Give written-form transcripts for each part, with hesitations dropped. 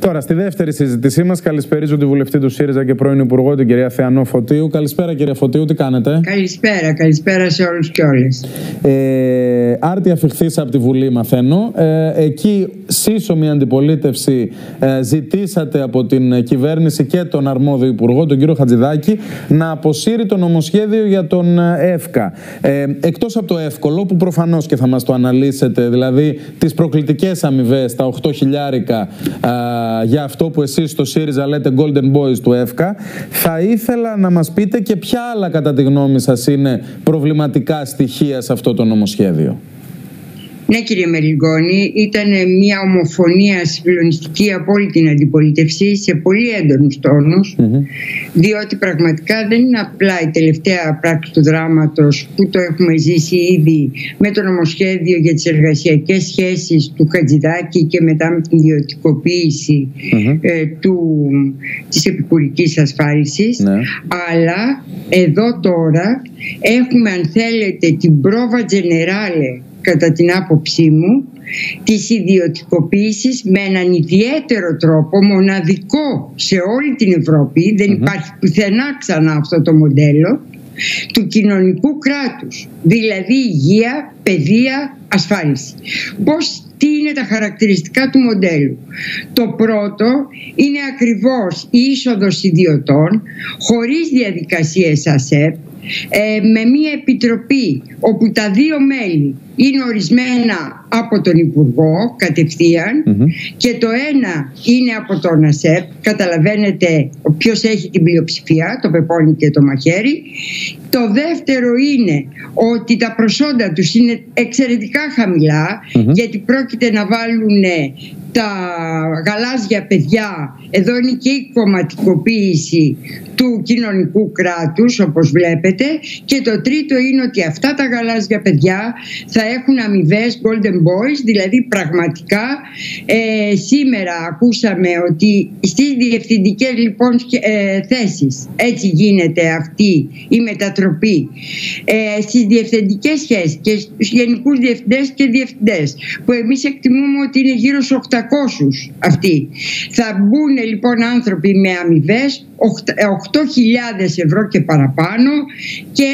Τώρα, στη δεύτερη συζήτησή μας, καλησπερίζω τη βουλευτή του ΣΥΡΙΖΑ και πρώην Υπουργό, την κυρία Θεανό Φωτίου. Καλησπέρα, κυρία Φωτίου, τι κάνετε? Καλησπέρα σε όλους και όλες. Άρτια φιχθήσα από τη Βουλή, μαθαίνω. Εκεί, σύσσωμη αντιπολίτευση, ζητήσατε από την κυβέρνηση και τον αρμόδιο Υπουργό, τον κύριο Χατζηδάκη, να αποσύρει το νομοσχέδιο για τον ΕΦΚΑ. Εκτός από το εύκολο, που προφανώς και θα μας το αναλύσετε, δηλαδή τις προκλητικές αμοιβές, τα 8 χιλιάρικα για αυτό που εσείς στο ΣΥΡΙΖΑ λέτε Golden Boys του ΕΦΚΑ, θα ήθελα να μας πείτε και ποια άλλα κατά τη γνώμη σας είναι προβληματικά στοιχεία σε αυτό το νομοσχέδιο. Ναι, κύριε Μελιγόνη, ήταν μια ομοφωνία συγκλονιστική από όλη την αντιπολίτευση σε πολύ έντονους τόνους, διότι πραγματικά δεν είναι απλά η τελευταία πράξη του δράματος που το έχουμε ζήσει ήδη με το νομοσχέδιο για τις εργασιακές σχέσεις του Χατζηδάκη και μετά με την ιδιωτικοποίηση της επικουρικής ασφάλισης, αλλά εδώ τώρα έχουμε, αν θέλετε, την πρόβα τζενεράλε, κατά την άποψή μου, της ιδιωτικοποίησης με έναν ιδιαίτερο τρόπο, μοναδικό σε όλη την Ευρώπη, δεν υπάρχει πουθενά ξανά αυτό το μοντέλο, του κοινωνικού κράτους, δηλαδή υγεία, παιδεία, ασφάλιση. Τι είναι τα χαρακτηριστικά του μοντέλου? Το πρώτο είναι ακριβώς η είσοδος ιδιωτών, χωρίς διαδικασίες ΑΣΕΠ, με μια επιτροπή όπου τα δύο μέλη είναι ορισμένα από τον Υπουργό κατευθείαν και το ένα είναι από τον ΑΣΕΠ. Καταλαβαίνετε ποιος έχει την πλειοψηφία, το πεπόνι και το μαχαίρι. Το δεύτερο είναι ότι τα προσόντα τους είναι εξαιρετικά χαμηλά, γιατί πρόκειται να βάλουν τα γαλάζια παιδιά. Εδώ είναι και η κομματικοποίηση του κοινωνικού κράτους, όπως βλέπετε. Και το τρίτο είναι ότι αυτά τα γαλάζια παιδιά θα έχουν αμοιβές Golden Boys, δηλαδή πραγματικά σήμερα ακούσαμε ότι στις διευθυντικές λοιπόν θέσεις έτσι γίνεται αυτή η μετατροπή, στις διευθυντικές σχέσεις και στους γενικούς διευθυντές και διευθυντές, που εμείς εκτιμούμε ότι είναι γύρω στους 800 αυτοί. Θα μπουν λοιπόν άνθρωποι με αμοιβές 8.000 ευρώ και παραπάνω και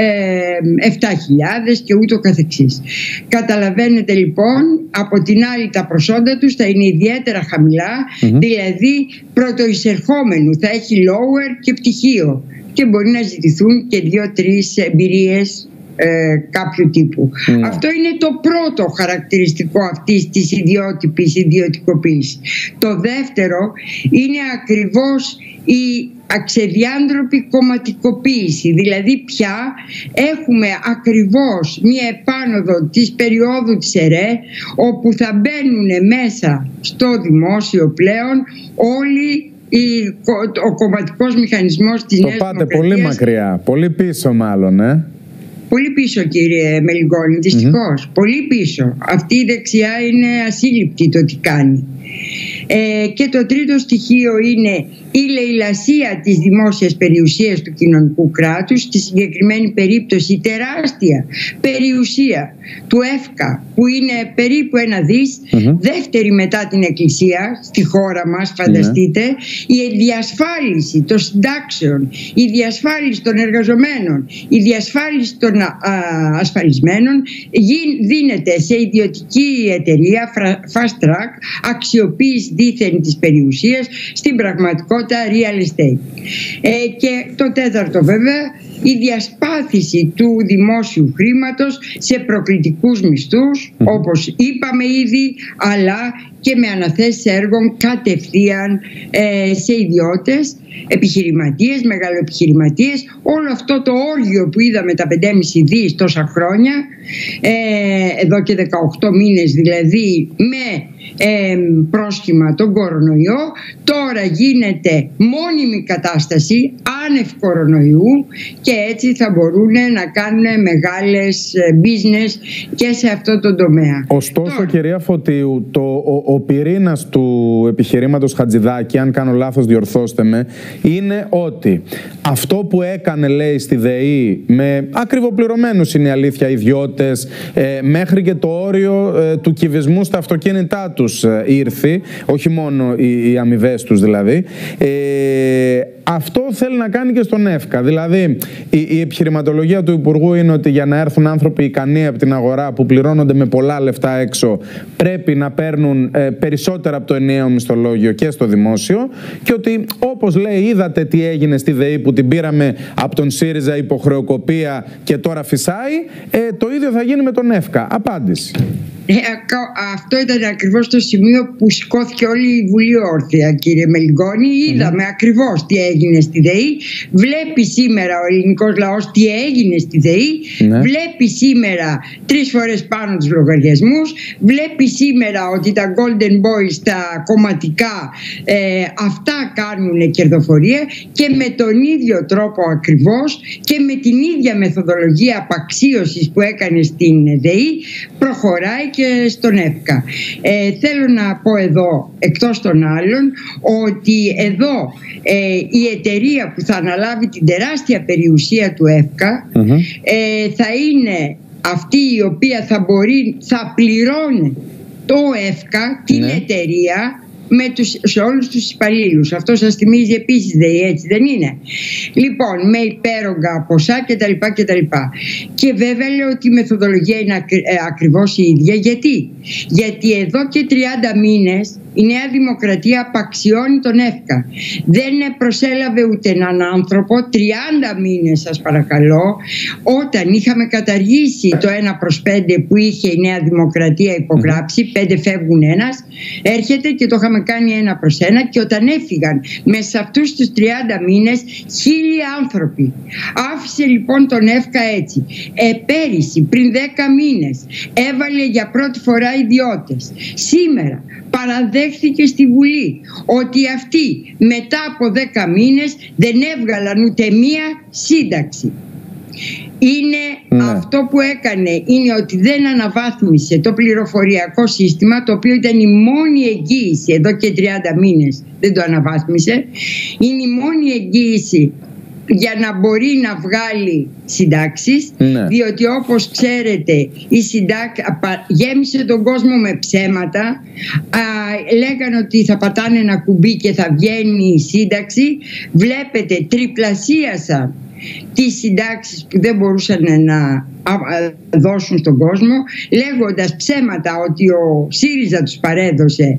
7.000 και ούτω καθεξής. Καταλαβαίνετε λοιπόν, από την άλλη τα προσόντα τους θα είναι ιδιαίτερα χαμηλά, δηλαδή πρωτοεισερχόμενου θα έχει lower και πτυχίο και μπορεί να ζητηθούν και 2-3 εμπειρίες κάποιου τύπου. Αυτό είναι το πρώτο χαρακτηριστικό αυτής της ιδιότυπης ιδιωτικοποίησης. Το δεύτερο είναι ακριβώς η αξεδιάντροπη κομματικοποίηση, δηλαδή πια έχουμε ακριβώς μία επάνωδο της περίοδου της ΕΡΕ, όπου θα μπαίνουν μέσα στο δημόσιο πλέον όλοι ο κομματικός μηχανισμός της Νέας Δημοκρατίας. Το πάτε πολύ μακριά, πολύ πίσω μάλλον, Πολύ πίσω, κύριε Μελιγόνη, δυστυχώς. Πολύ πίσω. Αυτή η δεξιά είναι ασύλληπτη το τι κάνει. Και το τρίτο στοιχείο είναι η λαιλασία της δημόσιας περιουσίας του κοινωνικού κράτους, στη συγκεκριμένη περίπτωση η τεράστια περιουσία του ΕΦΚΑ, που είναι περίπου 1 δις, δεύτερη μετά την Εκκλησία στη χώρα μας, φανταστείτε, η διασφάλιση των συντάξεων, η διασφάλιση των εργαζομένων, η διασφάλιση των ασφαλισμένων δίνεται σε ιδιωτική εταιρεία, fast track, αξιοποίηση δίθεν της περιουσίας, στην πραγματικότητα real estate. Και το τέταρτο βέβαια, η διασπάθηση του δημόσιου χρήματος σε προκλητικούς μισθούς, όπως είπαμε ήδη, αλλά και με αναθέσεις έργων κατευθείαν σε ιδιώτες, επιχειρηματίες, μεγαλοεπιχειρηματίες. Όλο αυτό το όργιο που είδαμε, τα 5,5 δις τόσα χρόνια, εδώ και 18 μήνες δηλαδή, με πρόσχημα τον κορονοϊό, τώρα γίνεται μόνιμη κατάσταση άνευ κορονοϊού και έτσι θα μπορούν να κάνουν μεγάλες business και σε αυτό το τομέα. Ωστόσο, τώρα, κυρία Φωτίου, ο πυρήνας του επιχειρήματος Χατζηδάκη, αν κάνω λάθος διορθώστε με, είναι ότι αυτό που έκανε, λέει, στη ΔΕΗ με ακριβοπληρωμένους, είναι η αλήθεια, ιδιώτες, μέχρι και το όριο του κυβισμού στα αυτοκίνητά τους, τους ήρθει, όχι μόνο οι αμοιβές τους δηλαδή. Αυτό θέλει να κάνει και στον ΕΦΚΑ. Δηλαδή, η επιχειρηματολογία του Υπουργού είναι ότι για να έρθουν άνθρωποι ικανοί από την αγορά που πληρώνονται με πολλά λεφτά έξω, πρέπει να παίρνουν περισσότερα από το ενιαίο μισθολόγιο και στο δημόσιο. Και ότι, όπως λέει, είδατε τι έγινε στη ΔΕΗ που την πήραμε από τον ΣΥΡΙΖΑ υποχρεοκοπία και τώρα φυσάει, το ίδιο θα γίνει με τον ΕΦΚΑ. Απάντηση. Αυτό ήταν ακριβώς το σημείο που σηκώθηκε όλη η Βουλή όρθια, κύριε Μελιγώνη. Είδαμε ακριβώς τι έγινε στη ΔΕΗ. Βλέπει σήμερα ο ελληνικός λαός τι έγινε στη ΔΕΗ. Βλέπει σήμερα 3 φορές πάνω τους λογαριασμούς. Βλέπει σήμερα ότι τα Golden Boys, τα κομματικά, αυτά κάνουν κερδοφορία, και με τον ίδιο τρόπο ακριβώς και με την ίδια μεθοδολογία απαξίωσης που έκανε στην ΔΕΗ προχωράει και στον ΕΦΚΑ. Θέλω να πω εδώ, εκτός των άλλων, ότι εδώ η εταιρεία που θα αναλάβει την τεράστια περιουσία του ΕΦΚΑ θα είναι αυτή η οποία θα πληρώνει το ΕΦΚΑ, την εταιρεία, σε όλους τους υπαλλήλους. Αυτό σας θυμίζει επίσης ΔΕΗ, έτσι δεν είναι? Λοιπόν, με υπέρογκα ποσά κτλ. Και βέβαια λέω ότι η μεθοδολογία είναι ακριβώς η ίδια. Γιατί εδώ και 30 μήνες η Νέα Δημοκρατία απαξιώνει τον ΕΦΚΑ. Δεν προσέλαβε ούτε έναν άνθρωπο. 30 μήνες, σας παρακαλώ, όταν είχαμε καταργήσει το 1/5 που είχε η Νέα Δημοκρατία υπογράψει, 5 φεύγουν ένας, έρχεται και το είχαμε κάνει 1/1, και όταν έφυγαν μέσα σε αυτούς τους 30 μήνες 1000 άνθρωποι. Άφησε λοιπόν τον ΕΦΚΑ έτσι. Πέρυσι, πριν 10 μήνες, έβαλε για πρώτη φορά ιδιώτες. Σήμερα παραδέχθηκε στη Βουλή ότι αυτοί μετά από 10 μήνες δεν έβγαλαν ούτε μία σύνταξη. Αυτό που έκανε είναι ότι δεν αναβάθμισε το πληροφοριακό σύστημα, το οποίο ήταν η μόνη εγγύηση εδώ και 30 μήνες, δεν το αναβάθμισε. Είναι η μόνη εγγύηση για να μπορεί να βγάλει συντάξεις, διότι όπως ξέρετε γέμισε τον κόσμο με ψέματα. Λέγανε ότι θα πατάνε ένα κουμπί και θα βγαίνει η σύνταξη. Βλέπετε, τριπλασίασαν τις συντάξεις που δεν μπορούσαν να δώσουν στον κόσμο, λέγοντας ψέματα ότι ο ΣΥΡΙΖΑ τους παρέδωσε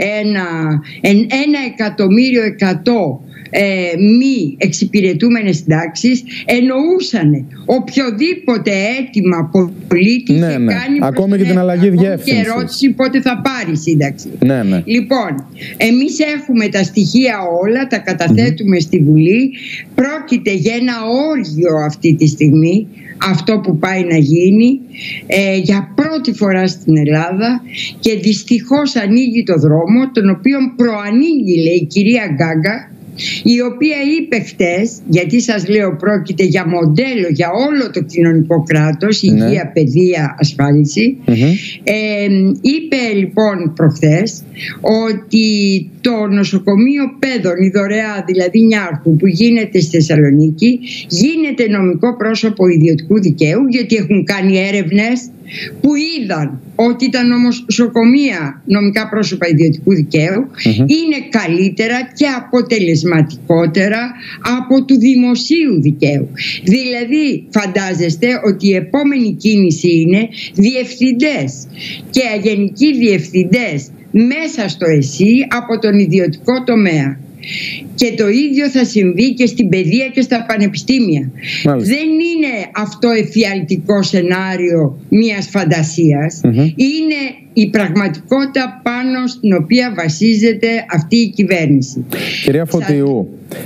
1.100.000 μη εξυπηρετούμενες συντάξεις. Εννοούσαν οποιοδήποτε αίτημα πολίτη είχε κάνει, ακόμη και την αλλαγή διεύθυνσης, και ερώτηση πότε θα πάρει σύνταξη. Λοιπόν, εμείς έχουμε τα στοιχεία όλα, τα καταθέτουμε στη Βουλή. Πρόκειται για ένα όργιο αυτή τη στιγμή αυτό που πάει να γίνει για πρώτη φορά στην Ελλάδα, και δυστυχώς ανοίγει το δρόμο, τον οποίο προανήγγειλε η κυρία Γκάγκα, η οποία είπε χτες, γιατί σας λέω πρόκειται για μοντέλο για όλο το κοινωνικό κράτος, υγεία, παιδεία, ασφάλιση, είπε λοιπόν προχθές ότι το νοσοκομείο Πέδων, η δωρεά δηλαδή Νιάρχου που γίνεται στη Θεσσαλονίκη, γίνεται νομικό πρόσωπο ιδιωτικού δικαίου, γιατί έχουν κάνει έρευνες που είδαν ότι τα νοσοκομεία νομικά πρόσωπα ιδιωτικού δικαίου είναι καλύτερα και αποτελεσματικότερα από του δημοσίου δικαίου. Δηλαδή φαντάζεστε ότι η επόμενη κίνηση είναι διευθυντές και αγενικοί διευθυντές μέσα στο ΕΣΥ από τον ιδιωτικό τομέα. Και το ίδιο θα συμβεί και στην παιδεία και στα πανεπιστήμια. Δεν είναι αυτό εφιαλτικό σενάριο μιας φαντασίας. Είναι η πραγματικότητα πάνω στην οποία βασίζεται αυτή η κυβέρνηση. Κυρία Φωτιού,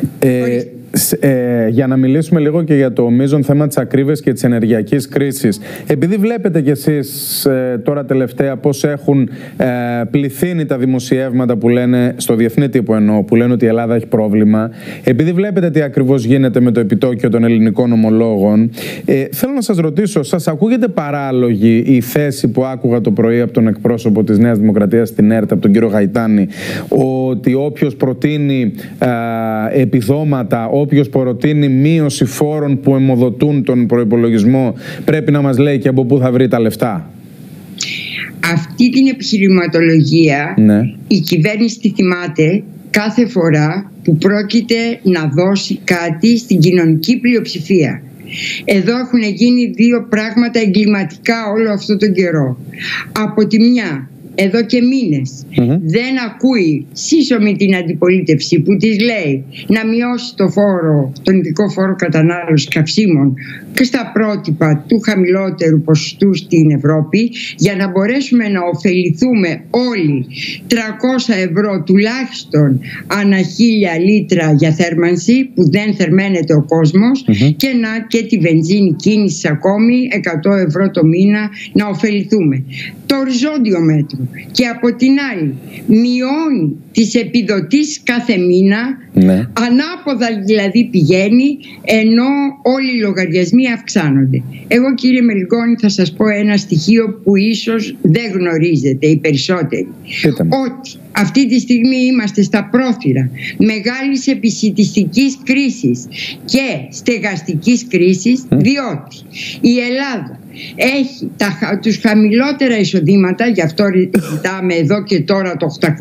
για να μιλήσουμε λίγο και για το μείζον θέμα της ακρίβειας και της ενεργειακής κρίσης. Επειδή βλέπετε κι εσείς τώρα τελευταία πώς έχουν πληθύνει τα δημοσιεύματα που λένε, στο διεθνή τύπο εννοώ, που λένε ότι η Ελλάδα έχει πρόβλημα, επειδή βλέπετε τι ακριβώς γίνεται με το επιτόκιο των ελληνικών ομολόγων, θέλω να σας ρωτήσω, σας ακούγεται παράλογη η θέση που άκουγα το πρωί από τον εκπρόσωπο της Νέας Δημοκρατίας στην ΕΡΤ, από τον κύριο Γαϊτάνη, ότι όποιος προτείνει επιδόματα, όποιος προτείνει μείωση φόρων που αιμοδοτούν τον προϋπολογισμό, πρέπει να μας λέει και από πού θα βρει τα λεφτά? αυτή την επιχειρηματολογία η κυβέρνηση τη θυμάται κάθε φορά που πρόκειται να δώσει κάτι στην κοινωνική πλειοψηφία. Εδώ έχουν γίνει δύο πράγματα εγκληματικά όλο αυτό τον καιρό. Από τη μια, εδώ και μήνες δεν ακούει σύσσωμη την αντιπολίτευση που της λέει να μειώσει το φόρο, τον ειδικό φόρο κατανάλωσης καυσίμων και στα πρότυπα του χαμηλότερου ποσοστού στην Ευρώπη, για να μπορέσουμε να ωφεληθούμε όλοι 300 ευρώ τουλάχιστον ανά 1000 λίτρα για θέρμανση που δεν θερμαίνεται ο κόσμος, και τη βενζίνη κίνησης ακόμη 100 ευρώ το μήνα να ωφεληθούμε. Το οριζόντιο μέτρο. Και από την άλλη μειώνει τις επιδοτήσεις κάθε μήνα, ανάποδα δηλαδή πηγαίνει, ενώ όλοι οι λογαριασμοί αυξάνονται. Εγώ, κύριε Μελιγώνη, θα σας πω ένα στοιχείο που ίσως δεν γνωρίζετε οι περισσότεροι. Ότι αυτή τη στιγμή είμαστε στα πρόθυρα μεγάλης επισιτιστικής κρίσης και στεγαστικής κρίσης, διότι η Ελλάδα έχει τους χαμηλότερα εισοδήματα, γι' αυτό ζητάμε εδώ και τώρα το 800. 800,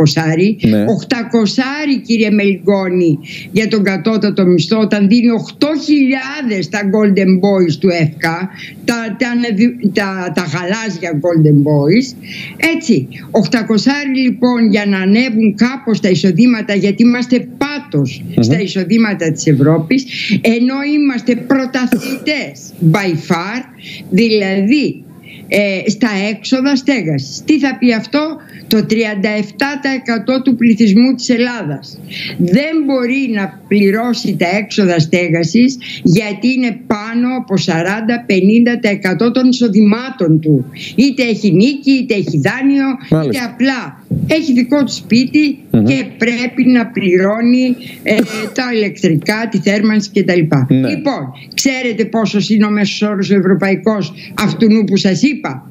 κύριε Μελιγώνη, για τον κατώτατο μισθό, όταν δίνει 8.000 τα Golden Boys του ΕΦΚΑ, τα γαλάζια Golden Boys. Έτσι, 800 λοιπόν για να ανέβουν κάπως τα εισοδήματα, γιατί είμαστε πάτος στα εισοδήματα της Ευρώπης, ενώ είμαστε πρωταθλητές by far, δηλαδή στα έξοδα στέγασης. Τι θα πει αυτό? Το 37% του πληθυσμού της Ελλάδας δεν μπορεί να πληρώσει τα έξοδα στέγασης, γιατί είναι πάνω από 40-50% των εισοδημάτων του. Είτε έχει νίκη, είτε έχει δάνειο, είτε απλά έχει δικό του σπίτι και πρέπει να πληρώνει τα ηλεκτρικά, τη θέρμανση κτλ. Λοιπόν, ξέρετε πόσος είναι ο μέσος όρος ευρωπαϊκός αυτού που σας είπα?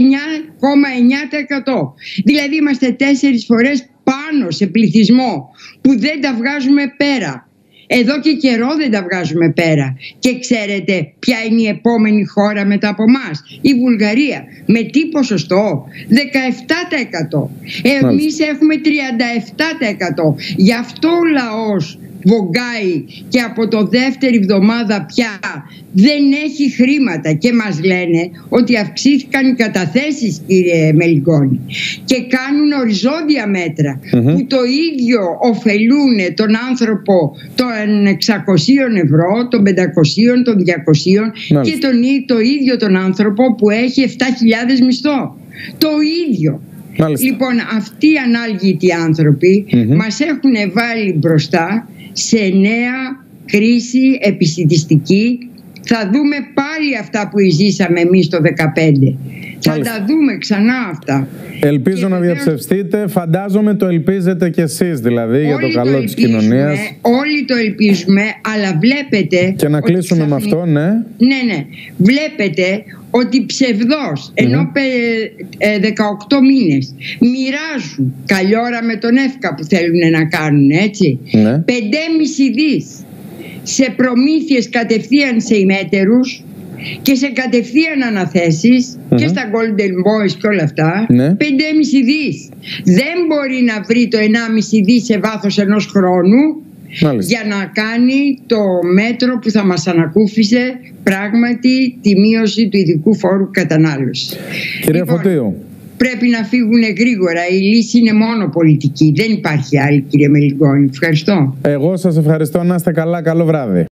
9,9%. Δηλαδή είμαστε 4 φορές πάνω σε πληθυσμό που δεν τα βγάζουμε πέρα. Εδώ και καιρό δεν τα βγάζουμε πέρα. Και ξέρετε ποια είναι η επόμενη χώρα μετά από μας? Η Βουλγαρία. Με τι ποσοστό? 17%. Εμείς έχουμε 37%. Γι' αυτό ο λαός βογκάει και από το δεύτερη εβδομάδα πια δεν έχει χρήματα, και μας λένε ότι αυξήθηκαν οι καταθέσεις, κύριε Μελιγώνη, και κάνουν οριζόντια μέτρα που το ίδιο ωφελούν τον άνθρωπο των 600 ευρώ, των 500, των 200 και το ίδιο τον άνθρωπο που έχει 7.000 μισθό. Το ίδιο. Λοιπόν, αυτοί οι ανάλγητοι άνθρωποι μας έχουν βάλει μπροστά σε νέα κρίση επισιτιστική. Θα δούμε πάλι αυτά που ζήσαμε εμείς το 2015. Θα τα δούμε ξανά αυτά. Ελπίζω να διαψευστείτε. Φαντάζομαι το ελπίζετε κι εσείς, δηλαδή, για το καλό της κοινωνίας. Όλοι το ελπίζουμε, αλλά βλέπετε... Και να κλείσουμε με αυτό, ναι. Ναι. Βλέπετε ότι ψευδώς, ενώ 18 μήνες μοιράζουν καλή ώρα με τον ΕΦΚΑ που θέλουν να κάνουν, έτσι, 5,5 δις σε προμήθειες κατευθείαν σε ημέτερους και σε κατευθείαν αναθέσεις και στα Golden Boys και όλα αυτά, 5,5 δις. Δεν μπορεί να βρει το 1,5 δις σε βάθος ενός χρόνου για να κάνει το μέτρο που θα μας ανακούφισε πράγματι τη μείωση του ειδικού φόρου κατανάλωσης. Κυρία Φωτίου, πρέπει να φύγουν γρήγορα. Η λύση είναι μόνο πολιτική. Δεν υπάρχει άλλη, κύριε Μελιγώνη. Ευχαριστώ. Εγώ σας ευχαριστώ. Να είστε καλά. Καλό βράδυ.